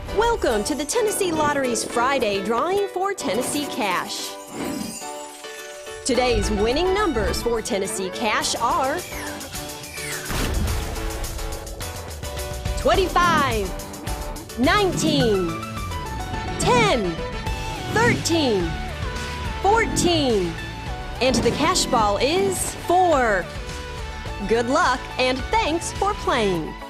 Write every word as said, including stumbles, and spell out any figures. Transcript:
Welcome to the Tennessee Lottery's Friday drawing for Tennessee Cash. Today's winning numbers for Tennessee Cash are twenty-five, nineteen, ten, thirteen, fourteen, and the cash ball is four. Good luck and thanks for playing.